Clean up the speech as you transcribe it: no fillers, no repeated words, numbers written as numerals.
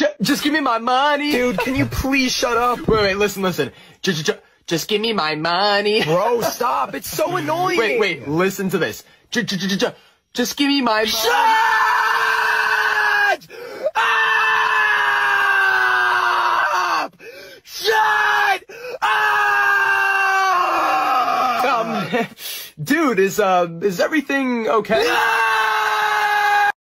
Just give me my money. Dude, can you please shut up? Wait, listen. Just give me my money. Bro, stop. It's so annoying. Wait, listen to this. Just give me my money. Shut up! Shut up! Dude, is everything okay?